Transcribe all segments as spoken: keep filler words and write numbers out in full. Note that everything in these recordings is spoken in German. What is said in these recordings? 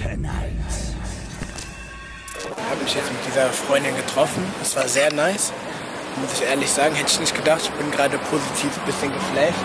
Tonight. Ich habe mich jetzt mit dieser Freundin getroffen. Das war sehr nice. Muss ich ehrlich sagen, hätte ich nicht gedacht. Ich bin gerade positiv ein bisschen geflasht.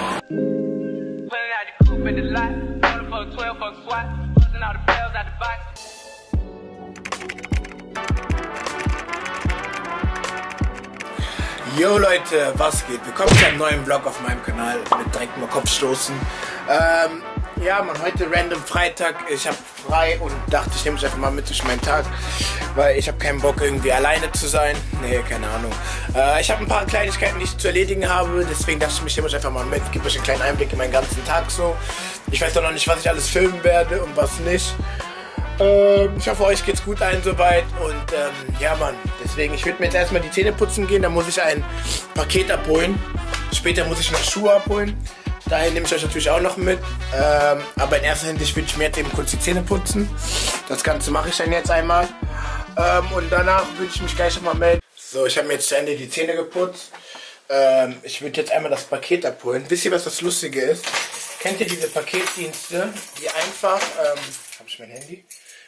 Yo Leute, was geht? Willkommen zu einem neuen Vlog auf meinem Kanal mit direkt mal Kopfstoßen. Ähm, ja man, heute random Freitag, ich habe frei und dachte, ich nehme mich einfach mal mit durch meinen Tag, weil ich habe keinen Bock irgendwie alleine zu sein. Nee, keine Ahnung. Äh, ich habe ein paar Kleinigkeiten, die ich zu erledigen habe, deswegen dachte ich, ich nehme mich einfach mal mit, gebe euch einen kleinen Einblick in meinen ganzen Tag so. Ich weiß doch noch nicht, was ich alles filmen werde und was nicht. Ähm, ich hoffe, euch geht's gut allen soweit und ähm, ja Mann, deswegen, ich würde mir jetzt erstmal die Zähne putzen gehen, dann muss ich ein Paket abholen, später muss ich noch Schuhe abholen, dahin nehme ich euch natürlich auch noch mit, ähm, aber in erster Hinsicht würde ich mir jetzt eben kurz die Zähne putzen, das Ganze mache ich dann jetzt einmal ähm, und danach würde ich mich gleich nochmal melden. So, ich habe mir jetzt zu Ende die Zähne geputzt, ähm, ich würde jetzt einmal das Paket abholen. Wisst ihr, was das Lustige ist? Kennt ihr diese Paketdienste, die einfach, ähm, habe ich mein Handy?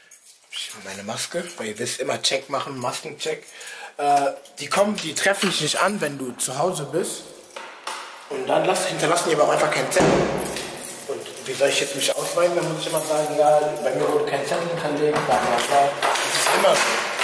Meine Maske, weil ihr wisst, immer Check machen, Maskencheck. Äh, die kommen, die treffen dich nicht an, wenn du zu Hause bist. Und dann lass, hinterlassen die aber auch einfach keinen Zettel. Und wie soll ich jetzt mich ausweisen? Dann muss ich immer sagen, ja, bei mir wurde kein Zettel hinterlegt, bla bla bla. Das ist immer so.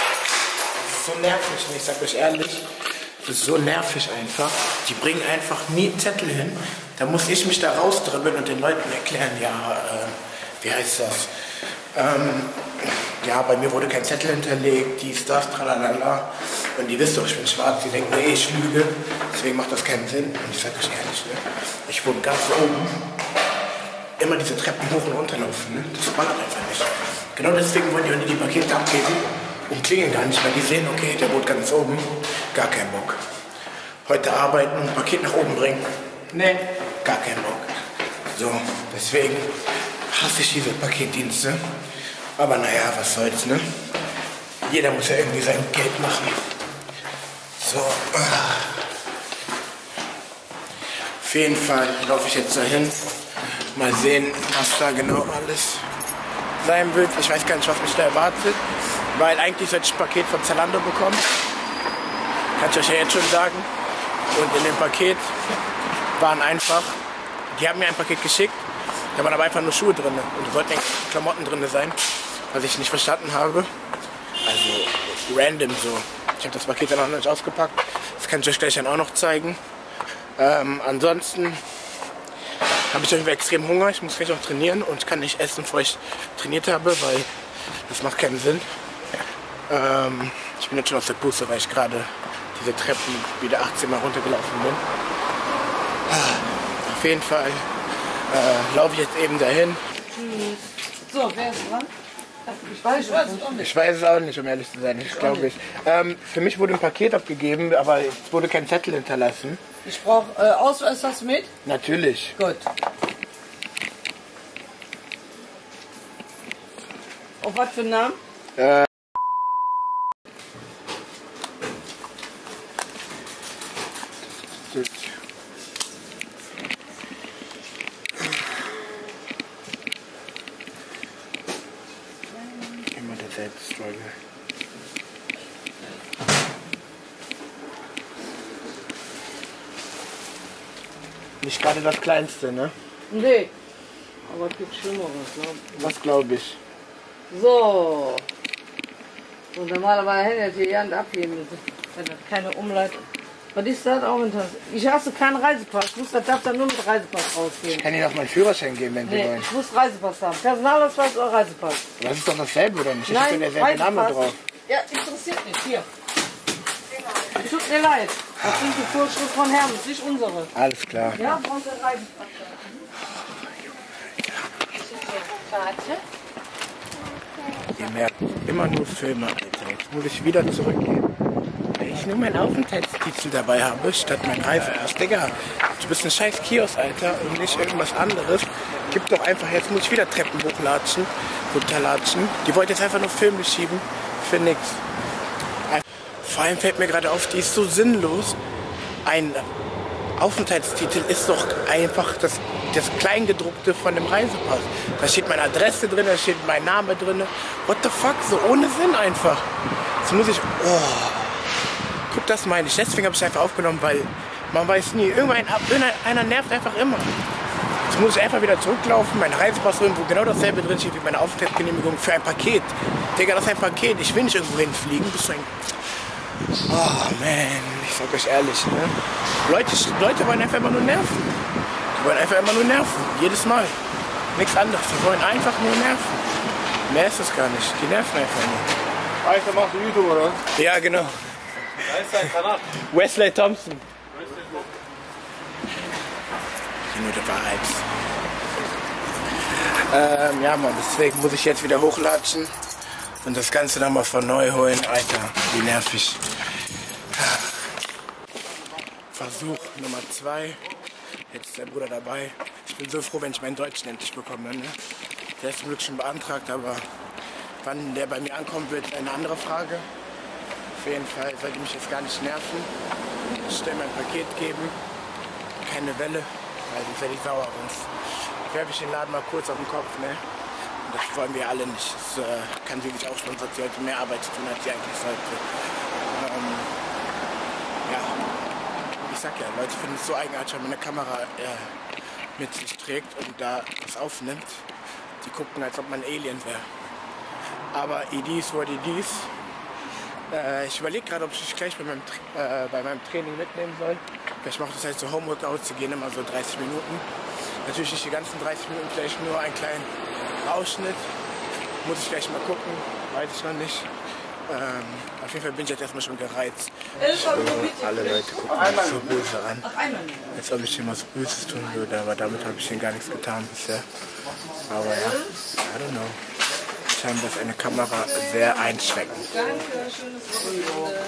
Das ist so nervig, und ich sag euch ehrlich, das ist so nervig einfach. Die bringen einfach nie Zettel hin. Da muss ich mich da rausdribbeln und den Leuten erklären, ja, äh, wie heißt das? Ähm, ja, bei mir wurde kein Zettel hinterlegt, dies, das, tralalala. Und die wissen doch, ich bin schwarz, die denken, nee, ich lüge. Deswegen macht das keinen Sinn. Und ich sag euch ehrlich, ne? Ich wohne ganz oben. Immer diese Treppen hoch und runter laufen, ne? Das ballert einfach nicht. Genau deswegen wollen die Hunde die Pakete abgeben und klingeln gar nicht, weil die sehen, okay, der wohnt ganz oben. Gar keinen Bock. Heute arbeiten und ein Paket nach oben bringen. Ne, gar keinen Bock. So, deswegen hasse ich diese Paketdienste. Aber naja, was soll's, ne? Jeder muss ja irgendwie sein Geld machen. So. Auf jeden Fall laufe ich jetzt dahin. Mal sehen, was da genau alles sein wird. Ich weiß gar nicht, was mich da erwartet. Weil eigentlich sollte ich ein Paket von Zalando bekommen. Kann ich euch ja jetzt schon sagen. Und in dem Paket waren einfach, die haben mir ein Paket geschickt. Da waren aber einfach nur Schuhe drin und wollten Klamotten drin sein, was ich nicht verstanden habe. Also random so. Ich habe das Paket dann auch noch nicht ausgepackt. Das kann ich euch gleich dann auch noch zeigen. Ähm, ansonsten habe ich irgendwie extrem Hunger. Ich muss gleich noch trainieren und ich kann nicht essen, bevor ich trainiert habe, weil das macht keinen Sinn. Ähm, ich bin jetzt schon aus der Puste, weil ich gerade diese Treppen wieder achtzehn Mal runtergelaufen bin. Auf jeden Fall Äh, laufe ich jetzt eben dahin. So, wer ist dran? Ich weiß, ich weiß es auch nicht. Ich weiß es auch nicht, um ehrlich zu sein. Ich glaube ich. Ähm, für mich wurde ein Paket abgegeben, aber es wurde kein Zettel hinterlassen. Ich brauche äh, Ausweis, hast du mit? Natürlich. Gut. Auf was für einen Namen? Äh, Struggle. Nicht gerade das Kleinste, ne? Nee. Aber es gibt Schlimmeres, ne? Was glaube ich? So. So, normalerweise hätte ich die Hand abgeben, wenn das keine Umleitung. Was ist das auch interessant? Ich hasse keinen Reisepass. Ich muss, das darf dann nur mit Reisepass rausgehen. Ich kann Ihnen auch meinen Führerschein geben, wenn Sie nee, wollen. Ich muss Reisepass haben. Personalausweis oder Reisepass? Das ist doch dasselbe, oder nicht? Nein, ich bin derselbe Name drauf. Ja, interessiert mich. Hier. Tut mir leid. Das sind die Vorschriften von Hermes, nicht unsere. Alles klar. Ja, braucht der Reisepass. Ihr merkt immer nur Filme, Alter. Jetzt muss ich wieder zurückgehen. Weil ich nur meinen Aufenthaltstitel dabei habe, statt mein Reisepass. Digga, du bist ein scheiß Kiosk, Alter, und nicht irgendwas anderes. Gib doch einfach, jetzt muss ich wieder Treppen hochlatschen, runterlatschen. Die wollte jetzt einfach nur Filme schieben, für nix. Vor allem fällt mir gerade auf, die ist so sinnlos. Ein Aufenthaltstitel ist doch einfach das das Kleingedruckte von dem Reisepass. Da steht meine Adresse drin, da steht mein Name drin. What the fuck, so ohne Sinn einfach. Jetzt muss ich, oh, guck, das meine ich. Deswegen habe ich es einfach aufgenommen, weil man weiß nie, irgendwann einer nervt einfach immer. Jetzt muss ich einfach wieder zurücklaufen, mein Reisepass drin, wo genau dasselbe drin steht wie meine Aufenthaltsgenehmigung für ein Paket. Digga, das ist ein Paket, ich will nicht irgendwo hinfliegen, bist du ein... Oh man, ich sag euch ehrlich, ne? Leute, Leute wollen einfach immer nur nerven. Die wollen einfach immer nur nerven, jedes Mal. Nichts anderes, die wollen einfach nur nerven. Mehr ist es gar nicht, die nerven einfach nur. Weißt du, machst du YouTube, oder? Ja, genau. Da ist dein Kanal. Wesley Thompson. Nur der Vibes. Ähm, ja, Mann, deswegen muss ich jetzt wieder hochlatschen und das Ganze nochmal von neu holen. Alter, wie nervig. Versuch Nummer zwei. Jetzt ist der Bruder dabei. Ich bin so froh, wenn ich meinen Deutschen endlich bekomme. Ne? Der ist zum Glück schon beantragt, aber wann der bei mir ankommen wird, eine andere Frage. Auf jeden Fall sollte mich jetzt gar nicht nerven. Ich stelle mein Paket geben. Keine Welle. Also sonst werde ich sauer, sonst werfe ich den Laden mal kurz auf den Kopf, ne? Und das wollen wir alle nicht. Das äh, kann wirklich aufspannend, dass die heute mehr Arbeit zu tun hat, die eigentlich sollte. Ähm, ja, ich sag ja, Leute finden es so eigenartig, wenn man eine Kamera äh, mit sich trägt und da das aufnimmt. Die gucken, als ob man ein Alien wäre. Aber it is what it is. Äh, ich überlege gerade, ob ich dich gleich bei meinem, äh, bei meinem Training mitnehmen soll. Vielleicht mache ich das halt so Homeworkouts, die gehen immer so dreißig Minuten. Natürlich nicht die ganzen dreißig Minuten, vielleicht nur einen kleinen Ausschnitt. Muss ich gleich mal gucken, weiß ich noch nicht. Ähm, auf jeden Fall bin ich jetzt erstmal schon gereizt. So, alle Leute gucken mich so böse an. Als ob ich ihm was Böses tun würde, aber damit habe ich ihnen gar nichts getan bisher. Aber ja, I don't know. Scheinbar ist eine Kamera sehr einschränkend. Danke, schönes Wochenende.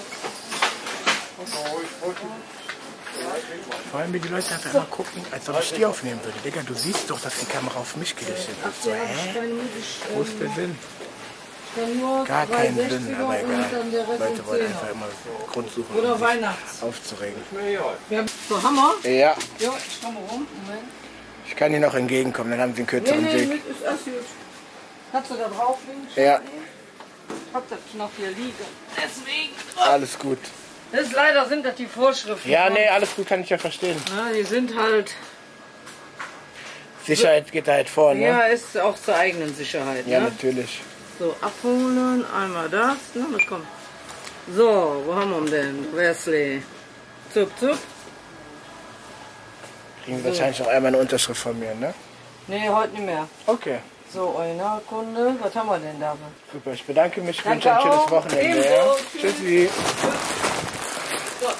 Vor allem, wie die Leute einfach immer gucken, als ob ich die aufnehmen würde. Digga, du siehst doch, dass die Kamera auf mich gerichtet ist. So, hä? Wo ist der Sinn? Gar keinen Sinn, aber egal. Leute wollen einfach immer Grund suchen, Oder um sich Weihnachts. aufzuregen. Wir haben so Hammer. Ja, Ja, ich komme rum. Moment. ich kann Ihnen noch entgegenkommen, dann haben Sie einen Nee, kürzeren nee, Weg. mit ist alles gut. Kannst du da drauf liegen? Ja, Ich hab das noch hier liegen. Deswegen. alles gut. Das ist leider sind das die Vorschriften. Ja, von- nee, alles gut, kann ich ja verstehen. Ja, die sind halt. Sicherheit geht da halt vor, ne? Ja, ist auch zur eigenen Sicherheit. Ja, ne? natürlich. So, abholen, einmal das, ne, das kommt. So, wo haben wir ihn denn? Wesley. Zup, zup. Kriegen Sie wahrscheinlich noch einmal eine Unterschrift von mir, ne? Nee, heute nicht mehr. Okay, So, Originalkunde. Was haben wir denn da? super. Ich bedanke mich, Danke wünsche ein schönes auch. Wochenende. Ebenso. Ja? Tschüss. Tschüssi. So.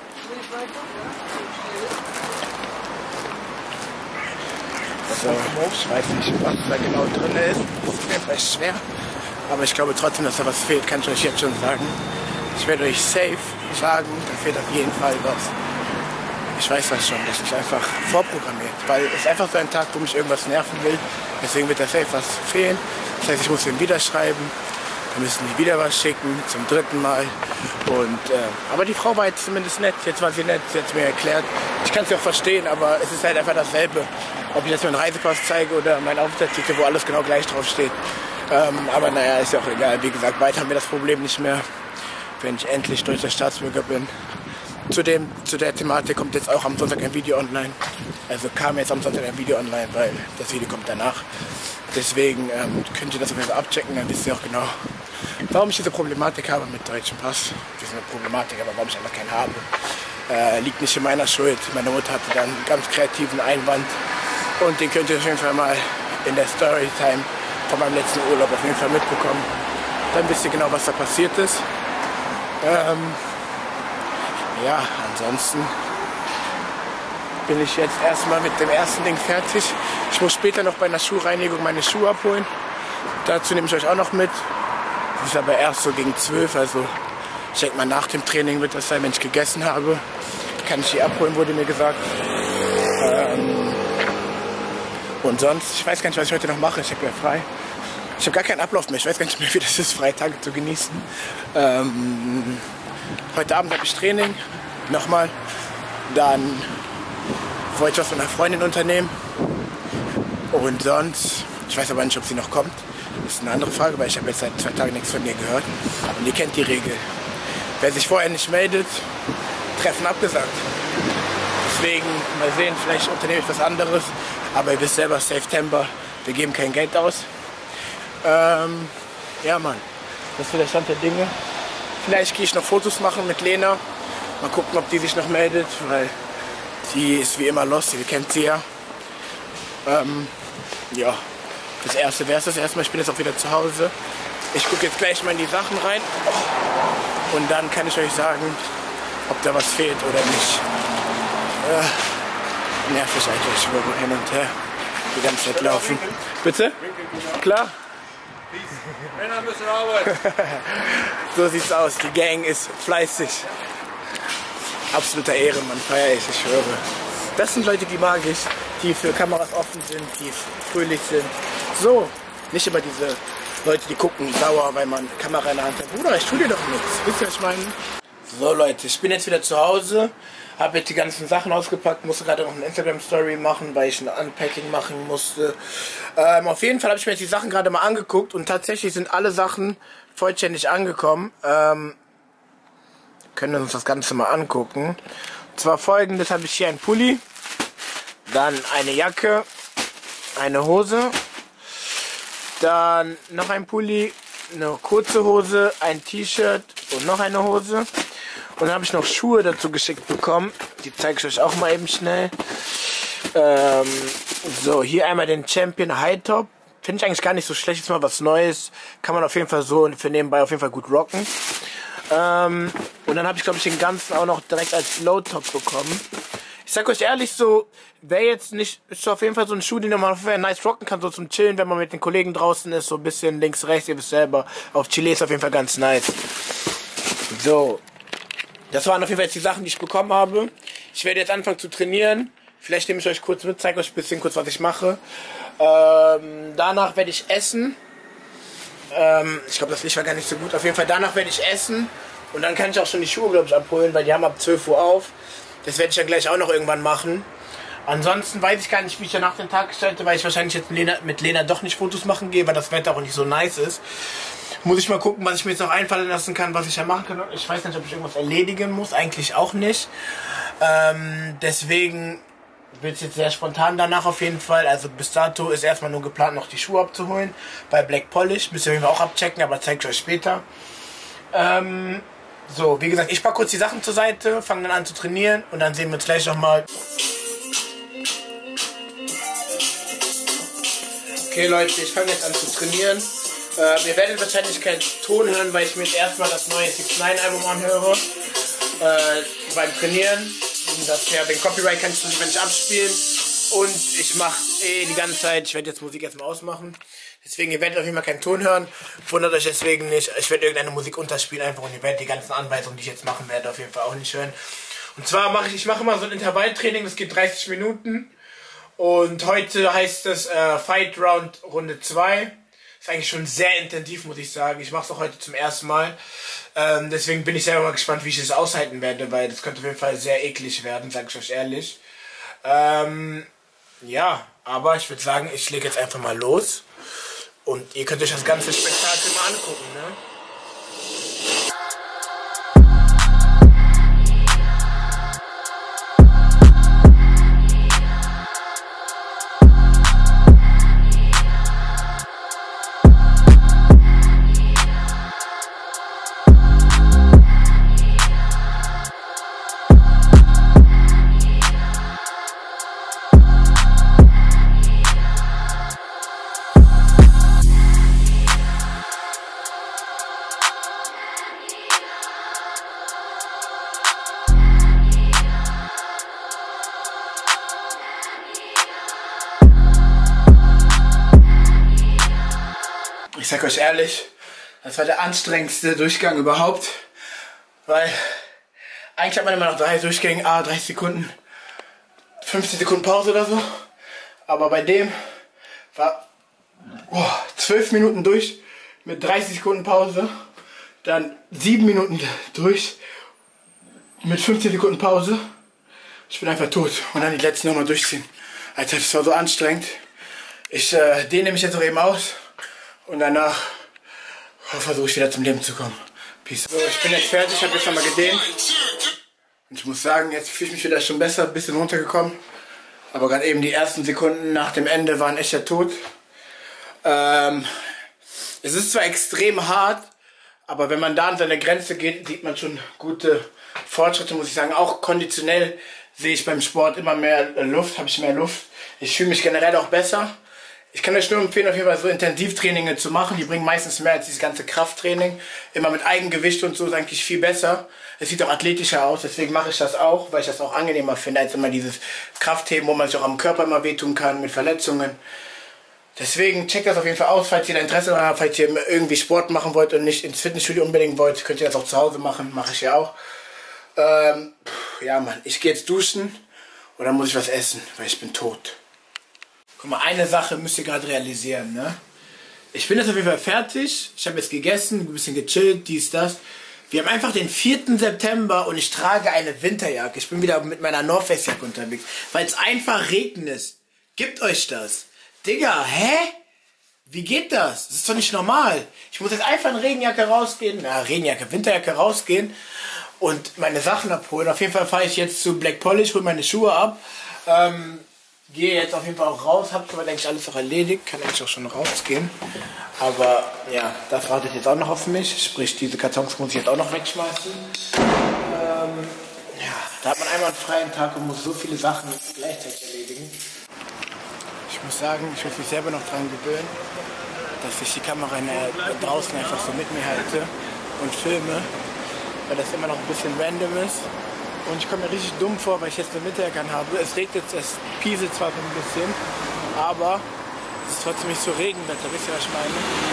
So, ich weiß nicht, was da genau drin ist. Das ist mir vielleicht schwer. Aber ich glaube trotzdem, dass da was fehlt, kann ich euch jetzt schon sagen. Ich werde euch safe sagen, da fehlt auf jeden Fall was. Ich weiß das schon, das ist einfach vorprogrammiert. Weil es ist einfach so ein Tag, wo mich irgendwas nerven will. Deswegen wird da safe was fehlen. Das heißt, ich muss ihn wieder schreiben. Dann müssen die wieder was schicken, zum dritten Mal. Und, äh, aber die Frau war jetzt zumindest nett. Jetzt war sie nett, sie hat es mir erklärt. Ich kann es ja auch verstehen, aber es ist halt einfach dasselbe. Ob ich jetzt meinen Reisepass zeige oder mein Aufenthaltstitel, wo alles genau gleich drauf steht. Ähm, aber naja, ist ja auch egal. Wie gesagt, weiter haben wir das Problem nicht mehr, wenn ich endlich deutscher Staatsbürger bin. Zudem, zu der Thematik kommt jetzt auch am Sonntag ein Video online. Also kam jetzt am Sonntag ein Video online, weil das Video kommt danach. Deswegen ähm, könnt ihr das auf jeden Fall abchecken, dann wisst ihr auch genau, warum ich diese Problematik habe mit deutschem Pass. Das ist eine Problematik, aber warum ich einfach keinen habe. Äh, liegt nicht in meiner Schuld. Meine Mutter hatte dann einen ganz kreativen Einwand. Und den könnt ihr auf jeden Fall mal in der Storytime von meinem letzten Urlaub auf jeden Fall mitbekommen. Dann wisst ihr genau, was da passiert ist. Ähm, ja, ansonsten bin ich jetzt erstmal mit dem ersten Ding fertig. Ich muss später noch bei einer Schuhreinigung meine Schuhe abholen. Dazu nehme ich euch auch noch mit. Das ist aber erst so gegen zwölf, also ich denke mal nach dem Training wird das sein, wenn ich gegessen habe. Kann ich die abholen, wurde mir gesagt. Ähm, und sonst, ich weiß gar nicht, was ich heute noch mache. Ich habe ja frei. Ich habe gar keinen Ablauf mehr. Ich weiß gar nicht mehr, wie das ist, freie Tage zu genießen. Ähm, heute Abend habe ich Training. Nochmal. Dann wollte ich was mit einer Freundin unternehmen. Und sonst, ich weiß aber nicht, ob sie noch kommt. Das ist eine andere Frage, weil ich habe jetzt seit zwei Tagen nichts von ihr gehört. Und ihr kennt die Regel. Wer sich vorher nicht meldet, Treffen abgesagt. Deswegen, mal sehen, vielleicht unternehme ich was anderes. Aber ihr wisst selber, September, wir geben kein Geld aus. Ähm, ja, Mann, das ist so der Stand der Dinge. Vielleicht gehe ich noch Fotos machen mit Lena. Mal gucken, ob die sich noch meldet, weil die ist wie immer lost, ihr kennt sie ja. Ähm, ja, das erste wäre es das erstmal. Ich bin jetzt auch wieder zu Hause. Ich gucke jetzt gleich mal in die Sachen rein. Und dann kann ich euch sagen, ob da was fehlt oder nicht. Äh, nervig, Alter. Ich will hin und her die ganze Zeit laufen. Bitte? Klar? Männer müssen arbeiten. So sieht's aus. Die Gang ist fleißig. Absoluter Ehrenmann, feier ich, ich schwöre. Das sind Leute, die mag ich, die für Kameras offen sind, die fröhlich sind. So, nicht immer diese Leute, die gucken sauer, weil man Kamera in der Hand hat. Bruder, ich tue dir doch nichts. Wisst ihr, was ich meine? So Leute, ich bin jetzt wieder zu Hause, habe jetzt die ganzen Sachen ausgepackt, musste gerade noch eine Instagram-Story machen, weil ich ein Unpacking machen musste. Ähm, auf jeden Fall habe ich mir jetzt die Sachen gerade mal angeguckt und tatsächlich sind alle Sachen vollständig angekommen. Ähm, können wir uns das Ganze mal angucken. Und zwar folgendes: habe ich hier ein Pulli, dann eine Jacke, eine Hose, dann noch ein Pulli, eine kurze Hose, ein T-Shirt und noch eine Hose. Und dann habe ich noch Schuhe dazu geschickt bekommen. Die zeige ich euch auch mal eben schnell. Ähm, so, hier einmal den Champion High Top. Finde ich eigentlich gar nicht so schlecht. Ist mal was Neues. Kann man auf jeden Fall so für nebenbei auf jeden Fall gut rocken. Ähm, und dann habe ich, glaube ich, den ganzen auch noch direkt als Low Top bekommen. Ich sag euch ehrlich, so, wäre jetzt nicht, ist auf jeden Fall so ein Schuh, den man auf jeden Fall nice rocken kann, so zum Chillen, wenn man mit den Kollegen draußen ist, so ein bisschen links, rechts, ihr wisst selber. Auf Chile ist auf jeden Fall ganz nice. So. Das waren auf jeden Fall jetzt die Sachen, die ich bekommen habe. Ich werde jetzt anfangen zu trainieren. Vielleicht nehme ich euch kurz mit, zeige euch ein bisschen kurz, was ich mache. Ähm, danach werde ich essen. Ähm, ich glaube, das Licht war gar nicht so gut. Auf jeden Fall, danach werde ich essen. Und dann kann ich auch schon die Schuhe, glaube ich, abholen, weil die haben ab zwölf Uhr auf. Das werde ich dann gleich auch noch irgendwann machen. Ansonsten weiß ich gar nicht, wie ich danach den Tag gestalte, weil ich wahrscheinlich jetzt mit Lena, mit Lena doch nicht Fotos machen gehe, weil das Wetter auch nicht so nice ist. Muss ich mal gucken, was ich mir jetzt noch einfallen lassen kann, was ich ja machen kann. Ich weiß nicht, ob ich irgendwas erledigen muss. Eigentlich auch nicht. Ähm, deswegen wird es jetzt sehr spontan danach auf jeden Fall. Also bis dato ist erstmal nur geplant, noch die Schuhe abzuholen. Bei Black Polish. Müsst ihr auf jeden Fall auch abchecken, aber zeige ich euch später. Ähm, so, wie gesagt, ich packe kurz die Sachen zur Seite, fange dann an zu trainieren und dann sehen wir uns gleich nochmal. Okay Leute, ich fange jetzt an zu trainieren. Äh, ihr werdet wahrscheinlich keinen Ton hören, weil ich mir jetzt erstmal das neue six nine Album anhöre. Äh, beim Trainieren. Das, ja, den Copyright kann ich nicht abspielen. Und ich mache eh die ganze Zeit, ich werde jetzt Musik erstmal ausmachen. Deswegen, ihr werdet auf jeden Fall keinen Ton hören. Wundert euch deswegen nicht. Ich werde irgendeine Musik unterspielen einfach und ihr werdet die ganzen Anweisungen, die ich jetzt machen werde, auf jeden Fall auch nicht hören. Und zwar mache ich, ich mache mal so ein Intervalltraining, das geht dreißig Minuten. Und heute heißt es äh, Fight Round Runde zwei. Ist eigentlich schon sehr intensiv, muss ich sagen. Ich mache es auch heute zum ersten Mal. Ähm, deswegen bin ich selber mal gespannt, wie ich es aushalten werde, weil das könnte auf jeden Fall sehr eklig werden, sage ich euch ehrlich. Ähm, ja, aber ich würde sagen, ich lege jetzt einfach mal los. Und ihr könnt euch das ganze Spektakel mal angucken, ne? Ich sag euch ehrlich, das war der anstrengendste Durchgang überhaupt, weil eigentlich hat man immer noch drei Durchgänge, ah, dreißig Sekunden, fünfzehn Sekunden Pause oder so, aber bei dem war oh, zwölf Minuten durch mit dreißig Sekunden Pause, dann sieben Minuten durch mit fünfzehn Sekunden Pause, ich bin einfach tot und dann die letzten nochmal durchziehen. Alter, das war so anstrengend. Ich äh, dehne mich jetzt noch eben aus und danach versuche ich wieder zum Leben zu kommen. Peace. So, ich bin jetzt fertig, ich habe jetzt nochmal gedehnt. Und ich muss sagen, jetzt fühle ich mich wieder schon besser, ein bisschen runtergekommen. Aber gerade eben die ersten Sekunden nach dem Ende waren echt der Tod. Ähm, es ist zwar extrem hart, aber wenn man da an seine Grenze geht, sieht man schon gute Fortschritte, muss ich sagen. Auch konditionell sehe ich beim Sport immer mehr Luft, habe ich mehr Luft. Ich fühle mich generell auch besser. Ich kann euch nur empfehlen, auf jeden Fall so Intensivtrainings zu machen. Die bringen meistens mehr als dieses ganze Krafttraining. Immer mit Eigengewicht und so ist eigentlich viel besser. Es sieht auch athletischer aus, deswegen mache ich das auch, weil ich das auch angenehmer finde, als immer dieses Kraftheben, wo man sich auch am Körper immer wehtun kann mit Verletzungen. Deswegen checkt das auf jeden Fall aus, falls ihr da Interesse daran habt, falls ihr irgendwie Sport machen wollt und nicht ins Fitnessstudio unbedingt wollt, könnt ihr das auch zu Hause machen, mache ich ja auch. Ähm, ja Mann, ich gehe jetzt duschen und dann muss ich was essen, weil ich bin tot. Guck mal, eine Sache müsst ihr gerade realisieren, ne? Ich bin jetzt auf jeden Fall fertig, ich habe jetzt gegessen, ein bisschen gechillt, dies, das. Wir haben einfach den vierten September und ich trage eine Winterjacke. Ich bin wieder mit meiner North Face Jacke unterwegs, weil es einfach regnet. Gebt euch das. Digga, hä? Wie geht das? Das ist doch nicht normal. Ich muss jetzt einfach in Regenjacke rausgehen, na Regenjacke, Winterjacke rausgehen und meine Sachen abholen. Auf jeden Fall fahre ich jetzt zu Black Polish, hole meine Schuhe ab. Ähm, gehe jetzt auf jeden Fall auch raus, hab aber eigentlich alles auch erledigt, kann eigentlich auch schon rausgehen. Aber ja, das wartet jetzt auch noch auf mich, sprich diese Kartons muss ich jetzt auch noch wegschmeißen. Ähm, ja, da hat man einmal einen freien Tag und muss so viele Sachen gleichzeitig erledigen. Ich muss sagen, ich muss mich selber noch dran gewöhnen, dass ich die Kamera in der, draußen einfach so mit mir halte und filme, weil das immer noch ein bisschen random ist. Und ich komme mir richtig dumm vor, weil ich jetzt eine Winterjacke habe. Es regnet, es pieselt zwar so ein bisschen, aber es ist trotzdem nicht so Regenwetter, wisst ihr, was ich meine?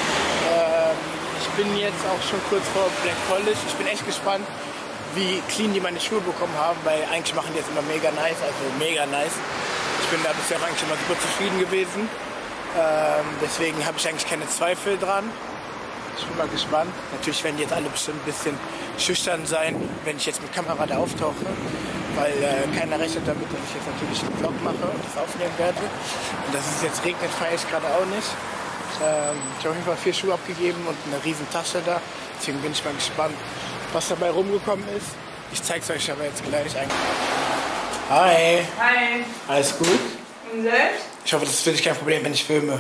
Ähm, ich bin jetzt auch schon kurz vor Black Polish. Ich bin echt gespannt, wie clean die meine Schuhe bekommen haben, weil eigentlich machen die jetzt immer mega nice, also mega nice. Ich bin da bisher eigentlich immer super zufrieden gewesen. Ähm, deswegen habe ich eigentlich keine Zweifel dran. Ich bin mal gespannt. Natürlich werden die jetzt alle bestimmt ein bisschen schüchtern sein, wenn ich jetzt mit Kamera da auftauche, weil äh, keiner rechnet damit, dass ich jetzt natürlich einen Vlog mache und das aufnehmen werde. Und dass es jetzt regnet, feiere ich gerade auch nicht. Ähm, ich habe auf jeden Fall vier Schuhe abgegeben und eine riesen Tasche da. Deswegen bin ich mal gespannt, was dabei rumgekommen ist. Ich zeige es euch aber jetzt gleich eigentlich. Hi. Hi. Alles gut? Und selbst? Ich hoffe, das ist für dich kein Problem, wenn ich filme.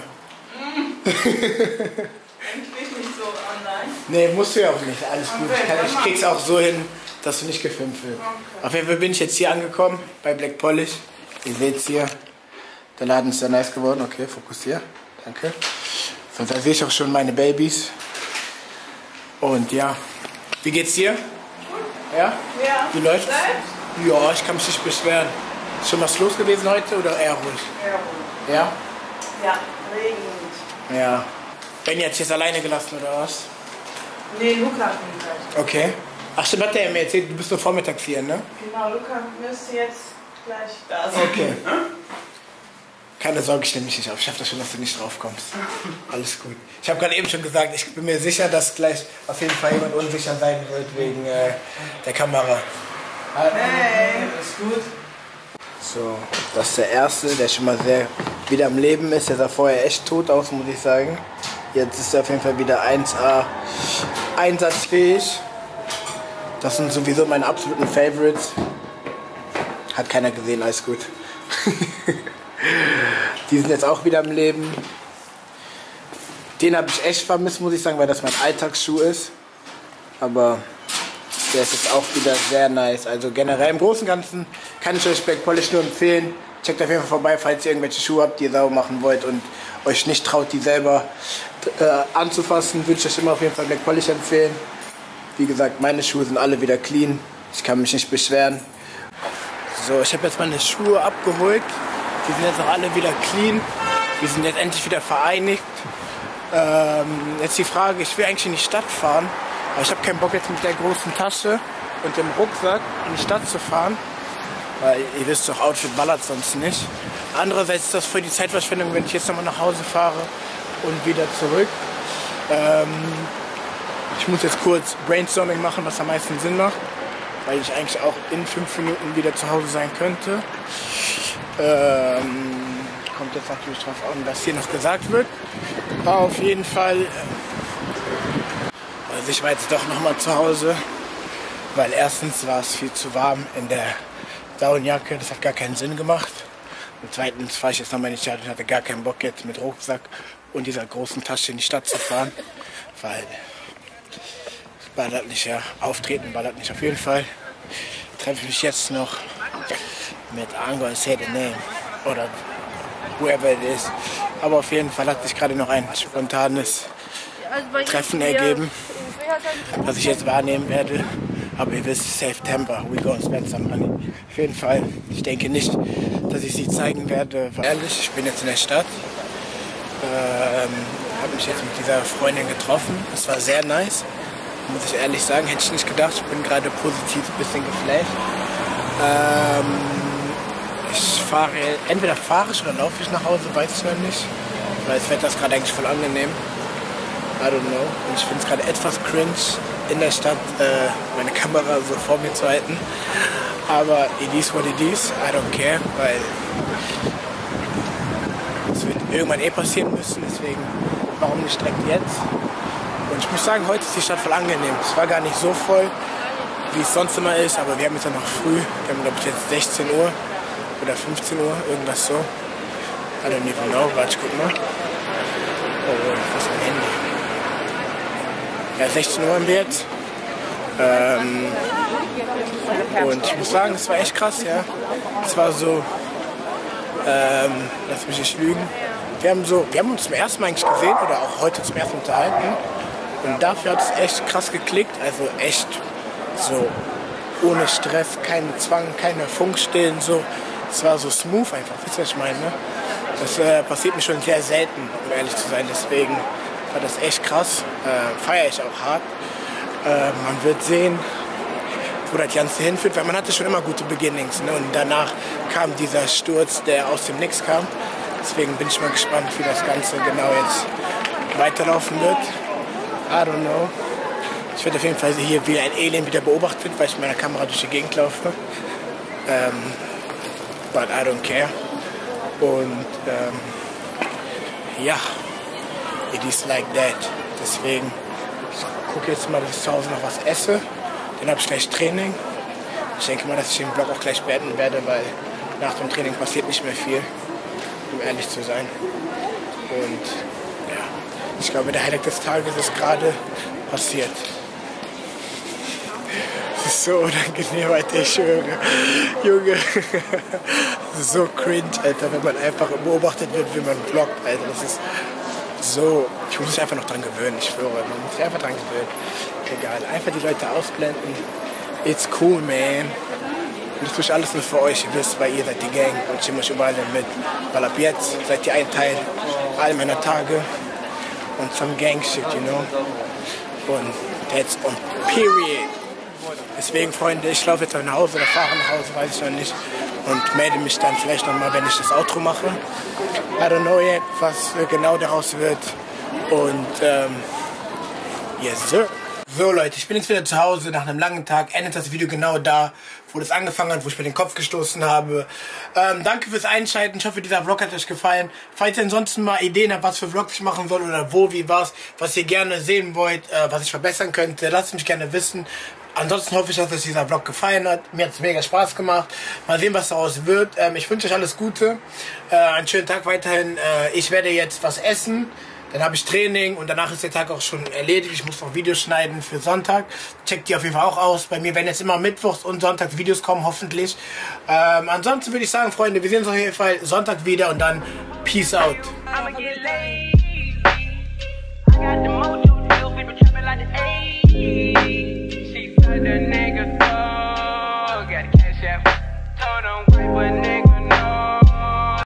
Eigentlich nicht so online. Nee, musst du ja auch nicht. Alles gut. Okay, Ich, kann, dann ich mach. krieg's auch so hin, dass du nicht gefilmt wirst. Okay. Auf jeden Fall bin ich jetzt hier angekommen, bei Black Polish. Ihr seht's hier. Der Laden ist sehr nice geworden. Okay, fokussier. Danke. So, da sehe ich auch schon meine Babys. Und ja. Wie geht's dir? Gut. Ja? Ja. Wie läuft's? Selbst? Ja, ich kann mich nicht beschweren. Ist schon was los gewesen heute oder eher ruhig? Ja, gut. Ja? Ja, Regen. Ja. Benni hat dich jetzt alleine gelassen oder was? Nee, Luca hat mich gleich. Okay. Ach stimmt, hat der mir erzählt, du bist nur vormittags hier, ne? Genau, Luca müsste jetzt gleich da sein. Okay. Keine Sorge, ich stelle mich nicht auf. Ich schaffe das schon, dass du nicht drauf kommst. Alles gut. Ich habe gerade eben schon gesagt, ich bin mir sicher, dass gleich auf jeden Fall jemand unsicher sein wird wegen äh, der Kamera. Hey. Ist gut. So, das ist der Erste, der schon mal sehr wieder am Leben ist. Der sah vorher echt tot aus, muss ich sagen. Jetzt ist er auf jeden Fall wieder eins A einsatzfähig. Das sind sowieso meine absoluten Favorites. Hat keiner gesehen, alles gut. Die sind jetzt auch wieder am Leben. Den habe ich echt vermisst, muss ich sagen, weil das mein Alltagsschuh ist. Aber der ist jetzt auch wieder sehr nice. Also generell im Großen und Ganzen kann ich euch Black Polish nur empfehlen. Checkt auf jeden Fall vorbei, falls ihr irgendwelche Schuhe habt, die ihr sauber machen wollt und euch nicht traut, die selber äh, anzufassen. Würde ich euch immer auf jeden Fall Black Polish empfehlen. Wie gesagt, meine Schuhe sind alle wieder clean. Ich kann mich nicht beschweren. So, ich habe jetzt meine Schuhe abgeholt. Die sind jetzt auch alle wieder clean. Wir sind jetzt endlich wieder vereinigt. Ähm, jetzt die Frage, ich will eigentlich in die Stadt fahren. Aber ich habe keinen Bock jetzt mit der großen Tasche und dem Rucksack in die Stadt zu fahren. Weil ihr wisst doch, Outfit ballert sonst nicht. Andererseits ist das voll die Zeitverschwendung, wenn ich jetzt nochmal nach Hause fahre und wieder zurück. Ähm, ich muss jetzt kurz Brainstorming machen, was am meisten Sinn macht. Weil ich eigentlich auch in fünf Minuten wieder zu Hause sein könnte. Ähm, kommt jetzt natürlich drauf an, was hier noch gesagt wird. Aber auf jeden Fall, äh, also ich war jetzt doch nochmal zu Hause, weil erstens war es viel zu warm in der Daunenjacke, das hat gar keinen Sinn gemacht. Und zweitens fahre ich jetzt nochmal in die Stadt und hatte gar keinen Bock jetzt mit Rucksack und dieser großen Tasche in die Stadt zu fahren, weil es ballert nicht, ja, auftreten ballert nicht. Auf jeden Fall treffe ich mich jetzt noch mit I'm gonna say the name oder whoever it is. Aber auf jeden Fall hat sich gerade noch ein spontanes Treffen ergeben, was ich jetzt wahrnehmen werde. Aber ihr wisst, September, we gonna spend some money. Auf jeden Fall, ich denke nicht, dass ich sie zeigen werde. Ehrlich, ich bin jetzt in der Stadt. Ähm, habe mich jetzt mit dieser Freundin getroffen. Das war sehr nice, muss ich ehrlich sagen. Hätte ich nicht gedacht. Ich bin gerade positiv ein bisschen geflasht. Ähm, ich fahre, entweder fahre ich oder laufe ich nach Hause, weiß ich noch nicht. Weil das Wetter ist gerade eigentlich voll angenehm. I don't know. Und ich finde es gerade etwas cringe, in der Stadt äh, meine Kamera so vor mir zu halten. Aber it is what it is. I don't care, weil es wird irgendwann eh passieren müssen. Deswegen, warum nicht direkt jetzt? Und ich muss sagen, heute ist die Stadt voll angenehm. Es war gar nicht so voll, wie es sonst immer ist. Aber wir haben jetzt ja noch früh. Wir haben, glaube ich, jetzt sechzehn Uhr oder fünfzehn Uhr, irgendwas so. I don't even know. Warte, ich guck mal. Oh, was ist mein Handy? Ja, sechzehn Uhr haben wir jetzt. Ähm, und ich muss sagen, es war echt krass, ja. Es war so, ähm, lass mich nicht lügen. Wir haben, so, wir haben uns zum ersten Mal eigentlich gesehen oder auch heute zum ersten Mal unterhalten. Und dafür hat es echt krass geklickt. Also echt so ohne Stress, kein Zwang, keine Funkstillen. So. Es war so smooth einfach, wisst ihr, was ich meine? Ne? Das äh, passiert mir schon sehr selten, um ehrlich zu sein. Deswegen war das echt krass. Äh, feiere ich auch hart. Äh, man wird sehen, wo das Ganze hinführt, weil man hatte schon immer gute Beginnings. Ne? Und danach kam dieser Sturz, der aus dem Nix kam. Deswegen bin ich mal gespannt, wie das Ganze genau jetzt weiterlaufen wird. I don't know. Ich werde auf jeden Fall hier wie ein Alien wieder beobachtet, weil ich mit meiner Kamera durch die Gegend laufe. Ähm, but I don't care. Und ähm, ja, it is like that. Deswegen, ich gucke jetzt mal, dass ich zu Hause noch was esse. Dann habe ich gleich Training. Ich denke mal, dass ich den Vlog auch gleich beenden werde, weil nach dem Training passiert nicht mehr viel, um ehrlich zu sein. Und ja, ich glaube, der Highlight des Tages ist gerade passiert. Das ist so unangenehm, Alter, ich schwöre. Junge, das ist so cringe, Alter, wenn man einfach beobachtet wird, wie man vloggt, Alter. Das ist so, ich muss mich einfach noch dran gewöhnen, ich schwöre. Man muss sich einfach dran gewöhnen. Egal, einfach die Leute ausblenden. It's cool, man. Und das tue ich alles nur für euch, ihr wisst, weil ihr seid die Gang und ich nehme euch überall mit. Weil ab jetzt seid ihr ein Teil all meiner Tage und some Gang shit, you know. Und that's on period. Deswegen, Freunde, ich laufe jetzt nach Hause oder fahre nach Hause, weiß ich noch nicht. Und melde mich dann vielleicht nochmal, wenn ich das Outro mache. I don't know yet, was genau daraus wird. Und, ähm, yes, sir. So, Leute, ich bin jetzt wieder zu Hause nach einem langen Tag. Endet das Video genau da, wo das angefangen hat, wo ich mir den Kopf gestoßen habe. Ähm, danke fürs Einschalten. Ich hoffe, dieser Vlog hat euch gefallen. Falls ihr ansonsten mal Ideen habt, was für Vlogs ich machen soll oder wo, wie, was, was ihr gerne sehen wollt, äh, was ich verbessern könnte, lasst mich gerne wissen. Ansonsten hoffe ich, dass euch dieser Vlog gefallen hat. Mir hat es mega Spaß gemacht. Mal sehen, was daraus wird. Ähm, ich wünsche euch alles Gute. Äh, einen schönen Tag weiterhin. Äh, ich werde jetzt was essen. Dann habe ich Training und danach ist der Tag auch schon erledigt. Ich muss noch Videos schneiden für Sonntag. Checkt die auf jeden Fall auch aus. Bei mir werden jetzt immer Mittwochs und Sonntags Videos kommen, hoffentlich. Ähm, ansonsten würde ich sagen, Freunde, wir sehen uns auf jeden Fall Sonntag wieder und dann Peace out.